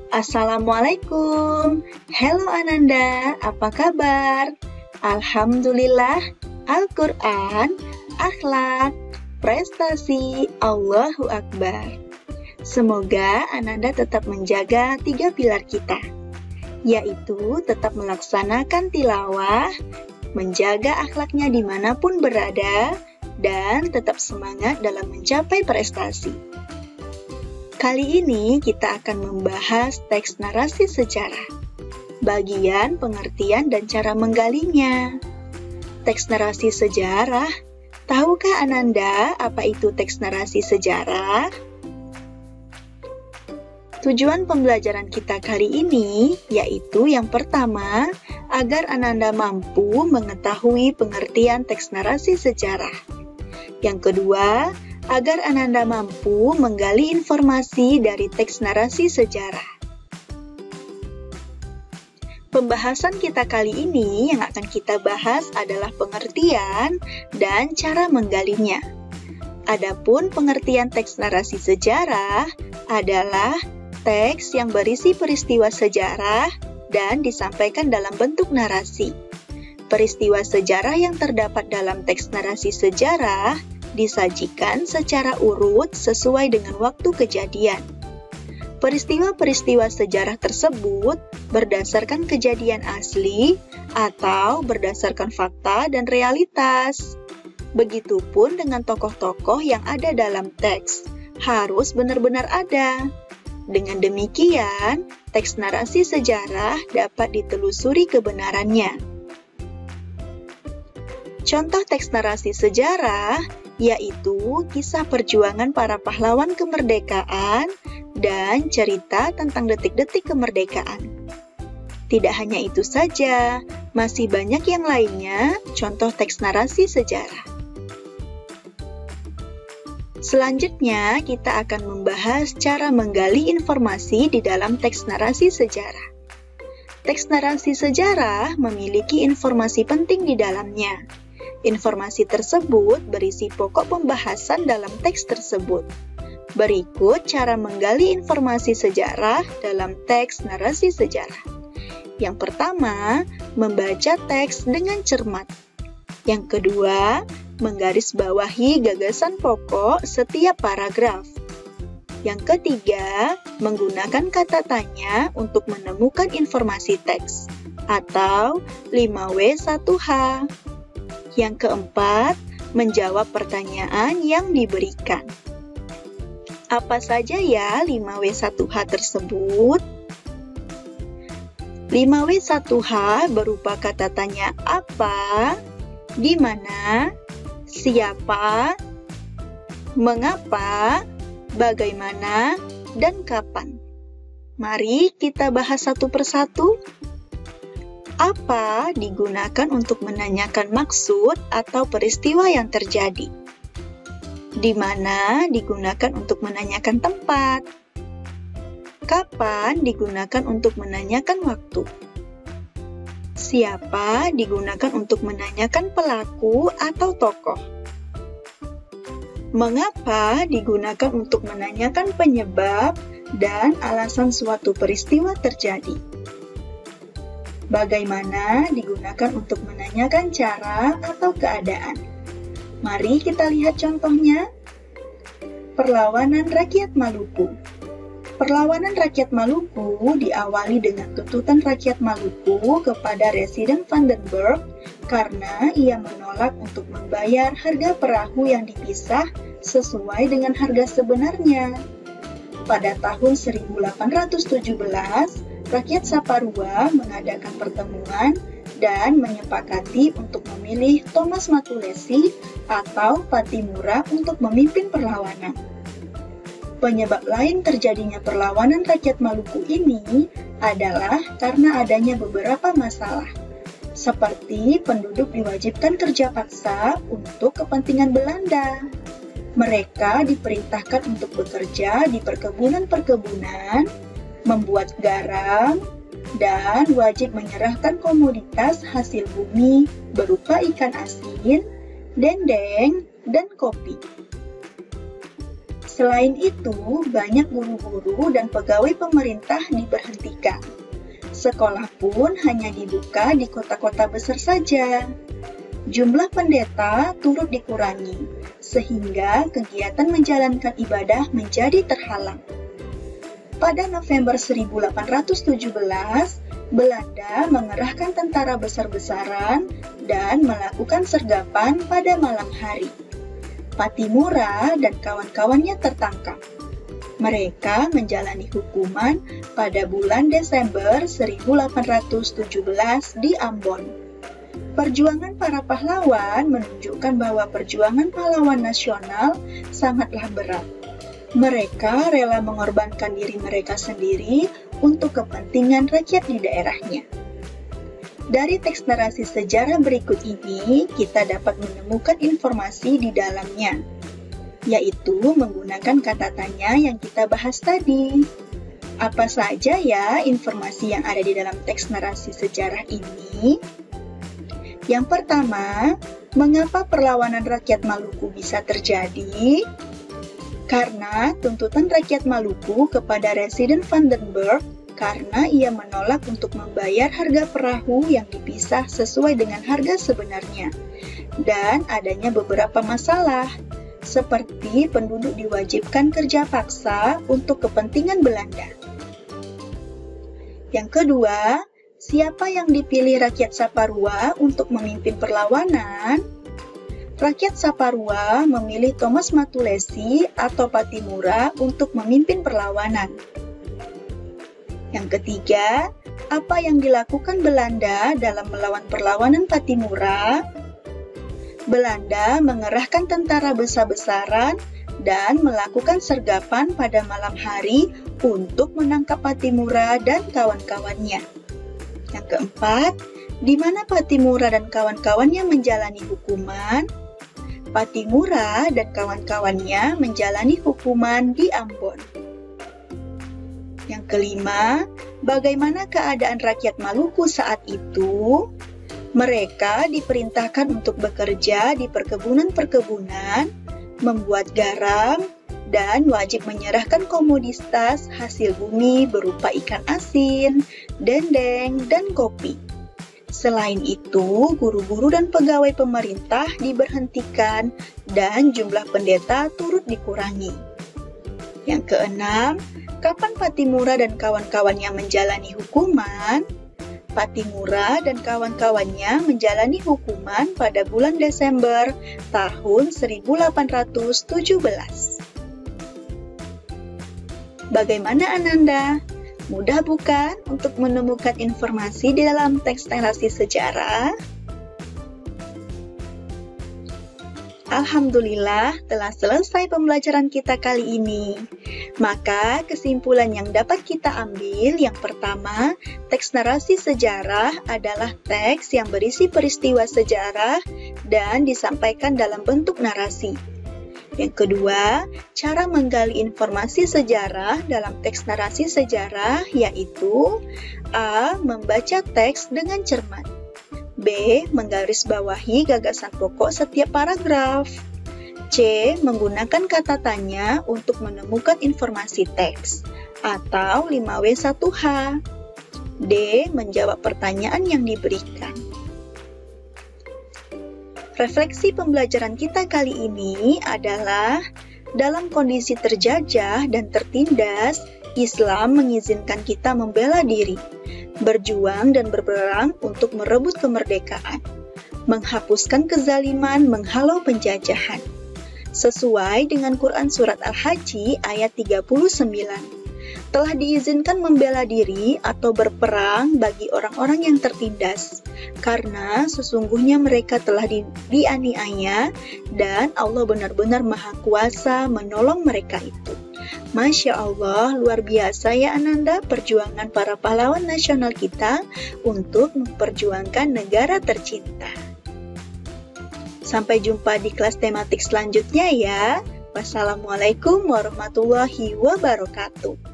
Assalamualaikum. Halo Ananda, apa kabar? Alhamdulillah, Al-Quran, akhlak, prestasi, Allahu Akbar. Semoga Ananda tetap menjaga 3 pilar kita, yaitu tetap melaksanakan tilawah, menjaga akhlaknya dimanapun berada, dan tetap semangat dalam mencapai prestasi. Kali ini kita akan membahas teks narasi sejarah, bagian pengertian dan cara menggalinya. Teks narasi sejarah, tahukah Ananda apa itu teks narasi sejarah? Tujuan pembelajaran kita kali ini yaitu yang pertama, agar Ananda mampu mengetahui pengertian teks narasi sejarah. Yang kedua, agar Ananda mampu menggali informasi dari teks narasi sejarah. Pembahasan kita kali ini yang akan kita bahas adalah pengertian dan cara menggalinya. Adapun pengertian teks narasi sejarah adalah teks yang berisi peristiwa sejarah dan disampaikan dalam bentuk narasi. Peristiwa sejarah yang terdapat dalam teks narasi sejarah disajikan secara urut sesuai dengan waktu kejadian. Peristiwa-peristiwa sejarah tersebut berdasarkan kejadian asli atau berdasarkan fakta dan realitas. Begitupun dengan tokoh-tokoh yang ada dalam teks, harus benar-benar ada. Dengan demikian, teks narasi sejarah dapat ditelusuri kebenarannya. Contoh teks narasi sejarah yaitu kisah perjuangan para pahlawan kemerdekaan dan cerita tentang detik-detik kemerdekaan. Tidak hanya itu saja, masih banyak yang lainnya contoh teks narasi sejarah. Selanjutnya, kita akan membahas cara menggali informasi di dalam teks narasi sejarah. Teks narasi sejarah memiliki informasi penting di dalamnya. Informasi tersebut berisi pokok pembahasan dalam teks tersebut. Berikut cara menggali informasi sejarah dalam teks narasi sejarah. Yang pertama, membaca teks dengan cermat. Yang kedua, menggarisbawahi gagasan pokok setiap paragraf. Yang ketiga, menggunakan kata tanya untuk menemukan informasi teks, atau 5W1H. Yang keempat, menjawab pertanyaan yang diberikan. Apa saja ya 5W1H tersebut? 5W1H berupa kata tanya apa, di mana, siapa, mengapa, bagaimana, dan kapan. Mari kita bahas satu persatu. Apa digunakan untuk menanyakan maksud atau peristiwa yang terjadi? Di mana digunakan untuk menanyakan tempat? Kapan digunakan untuk menanyakan waktu? Siapa digunakan untuk menanyakan pelaku atau tokoh? Mengapa digunakan untuk menanyakan penyebab dan alasan suatu peristiwa terjadi? Bagaimana digunakan untuk menanyakan cara atau keadaan? Mari kita lihat contohnya. Perlawanan rakyat Maluku. Perlawanan rakyat Maluku diawali dengan tuntutan rakyat Maluku kepada Residen Vandenberg karena ia menolak untuk membayar harga perahu yang dipisah sesuai dengan harga sebenarnya. Pada tahun 1817, rakyat Saparua mengadakan pertemuan dan menyepakati untuk memilih Thomas Matulesi atau Patimura untuk memimpin perlawanan. Penyebab lain terjadinya perlawanan rakyat Maluku ini adalah karena adanya beberapa masalah, seperti penduduk diwajibkan kerja paksa untuk kepentingan Belanda. Mereka diperintahkan untuk bekerja di perkebunan-perkebunan, membuat garam, dan wajib menyerahkan komoditas hasil bumi berupa ikan asin, dendeng, dan kopi. Selain itu, banyak guru-guru dan pegawai pemerintah diberhentikan. Sekolah pun hanya dibuka di kota-kota besar saja. Jumlah pendeta turut dikurangi, sehingga kegiatan menjalankan ibadah menjadi terhalang. Pada November 1817, Belanda mengerahkan tentara besar-besaran dan melakukan sergapan pada malam hari. Patimura dan kawan-kawannya tertangkap. Mereka menjalani hukuman pada bulan Desember 1817 di Ambon. Perjuangan para pahlawan menunjukkan bahwa perjuangan pahlawan nasional sangatlah berat. Mereka rela mengorbankan diri mereka sendiri untuk kepentingan rakyat di daerahnya. Dari teks narasi sejarah berikut ini, kita dapat menemukan informasi di dalamnya, yaitu menggunakan kata tanya yang kita bahas tadi. Apa saja ya informasi yang ada di dalam teks narasi sejarah ini? Yang pertama, mengapa perlawanan rakyat Maluku bisa terjadi? Karena tuntutan rakyat Maluku kepada Residen Vandenberg karena ia menolak untuk membayar harga perahu yang dipisah sesuai dengan harga sebenarnya. Dan adanya beberapa masalah, seperti penduduk diwajibkan kerja paksa untuk kepentingan Belanda. Yang kedua, siapa yang dipilih rakyat Saparua untuk memimpin perlawanan? Rakyat Saparua memilih Thomas Matulesi atau Patimura untuk memimpin perlawanan. Yang ketiga, apa yang dilakukan Belanda dalam melawan perlawanan Patimura? Belanda mengerahkan tentara besar-besaran dan melakukan sergapan pada malam hari untuk menangkap Patimura dan kawan-kawannya. Yang keempat, di mana Patimura dan kawan-kawannya menjalani hukuman? Patimura dan kawan-kawannya menjalani hukuman di Ambon. Yang kelima, bagaimana keadaan rakyat Maluku saat itu? Mereka diperintahkan untuk bekerja di perkebunan-perkebunan, membuat garam, dan wajib menyerahkan komoditas hasil bumi berupa ikan asin, dendeng, dan kopi. Selain itu, guru-guru dan pegawai pemerintah diberhentikan dan jumlah pendeta turut dikurangi. Yang keenam, kapan Patimura dan kawan-kawannya menjalani hukuman? Patimura dan kawan-kawannya menjalani hukuman pada bulan Desember tahun 1817. Bagaimana Ananda? Mudah bukan untuk menemukan informasi di dalam teks narasi sejarah? Alhamdulillah, telah selesai pembelajaran kita kali ini. Maka, kesimpulan yang dapat kita ambil yang pertama, teks narasi sejarah adalah teks yang berisi peristiwa sejarah dan disampaikan dalam bentuk narasi. Yang kedua, cara menggali informasi sejarah dalam teks narasi sejarah yaitu A. Membaca teks dengan cermat, B. Menggarisbawahi gagasan pokok setiap paragraf, C. Menggunakan kata tanya untuk menemukan informasi teks, atau 5W1H, D. Menjawab pertanyaan yang diberikan. Refleksi pembelajaran kita kali ini adalah dalam kondisi terjajah dan tertindas, Islam mengizinkan kita membela diri, berjuang dan berperang untuk merebut kemerdekaan, menghapuskan kezaliman, menghalau penjajahan. Sesuai dengan Quran Surat Al-Hajj ayat 39. Telah diizinkan membela diri atau berperang bagi orang-orang yang tertindas, karena sesungguhnya mereka telah dianiaya dan Allah benar-benar Maha Kuasa menolong mereka itu. Masya Allah, luar biasa ya Ananda perjuangan para pahlawan nasional kita untuk memperjuangkan negara tercinta. Sampai jumpa di kelas tematik selanjutnya ya. Wassalamualaikum warahmatullahi wabarakatuh.